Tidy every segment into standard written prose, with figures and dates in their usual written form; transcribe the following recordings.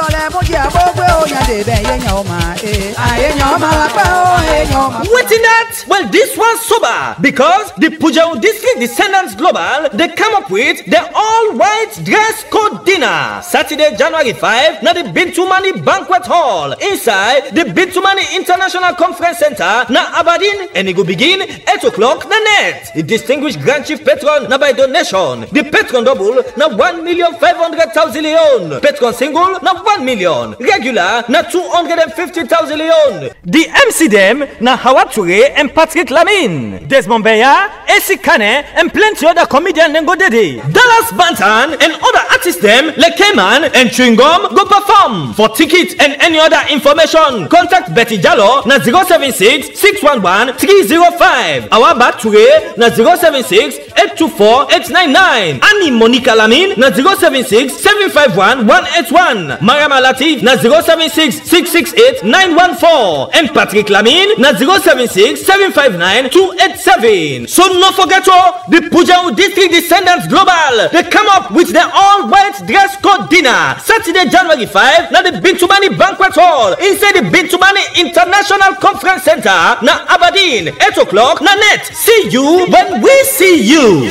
Waiting that? Well, this one's sober because the Pujehun District Descendants Global, they come up with the all-white dress code dinner Saturday, January 5, na the Bintumani Banquet Hall inside the Bintumani International Conference Center na Aberdeen, and it will begin 8 o'clock na net. The distinguished Grand Chief Patron na by donation. The Patron double na 1,500,000 Leone. Patron single na 1 million. Regular na 250,000 Leone. The MC them na Howard Toure and Patrick Lamine. Desmond Beya, AC Kane and plenty other comedian Nengo Dede. Dallas Bantan and other artists them like Cayman and Chewing-Gum go perform. For tickets and any other information, contact Betty Jallo na 076 611 305. Our Bat Toure na 076 824 899. Annie Monica Lamine na 076 751 181. Mariama Latif na 076 668 914. And Patrick Lamine na 076 759 287. So no forget the Pujehun District Descendants Global. They come up with their all-white dress code dinner Saturday, January 5 na the Bintumani Banquet Hall inside the Bintumani International Conference Center na Aberdeen, 8 o'clock na net. See you when we see you.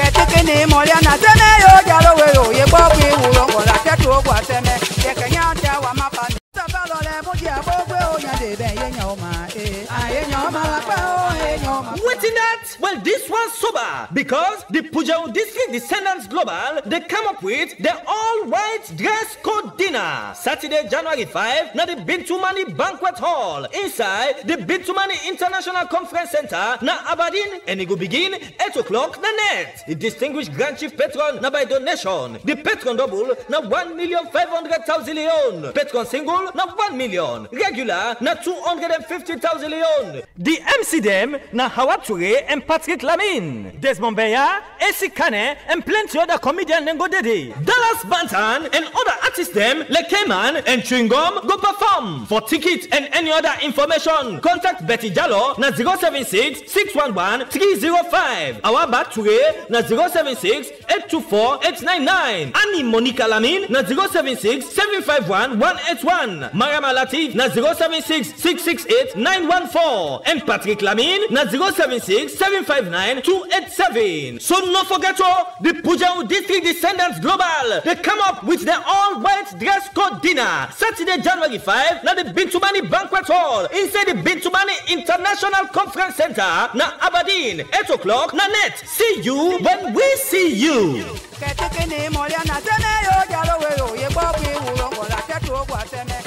Waiting that? Well, this one's sober because the Pujehun District Descendants Global, they come up with the all-white dress code dinner Saturday, January 5 na the Bintumani Banquet Hall inside the Bintumani International Conference Center na Aberdeen, and it will begin 8 o'clock na net. The distinguished Grand Chief Patron na by donation. The Patron double na 1,500,000 Leone. Patron single na 1 million. Regular na 250,000 Leone. The MC them na Howard Toure and Patrick Lamine. Desmond Beya, AC Kane and plenty other comedian Nengo Dede. Dallas Bantan and other artists them like Cayman and Chewing-Gum go perform. For tickets and any other information, contact Betty Jallo na 076 611 305. Our Bat Toure na 076 824 899. Annie Monica Lamine na 076 751 181. Mariama Latif na 076 668 914. And Patrick Lamine na 076 759 287. So no forget the Pujehun District Descendants Global. They come up with their all-white dress code dinner Saturday, January 5 na the Bintumani Banquet Hall inside the Bintumani International Conference Center na Aberdeen, 8 o'clock na net. See you when we see you.